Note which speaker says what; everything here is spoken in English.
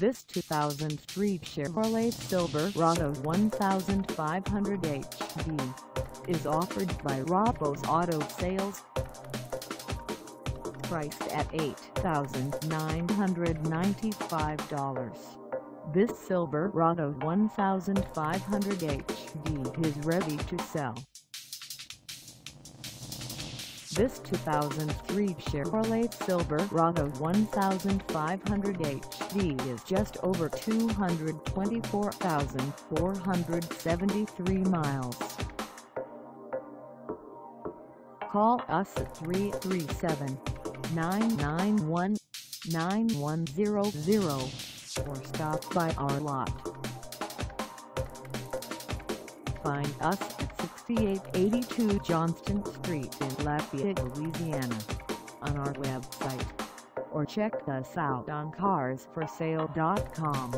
Speaker 1: This 2003 Chevrolet Silverado 1500 HD is offered by Rabeaux Auto Sales. Priced at $8,995, this Silverado 1500 HD is ready to sell. This 2003 Chevrolet Silverado 1500 HD is just over 224,473 miles. Call us at 337-991-9100 or stop by our lot. Find us at 6882 Johnston Street in Lafayette, Louisiana, on our website, or check us out on carsforsale.com.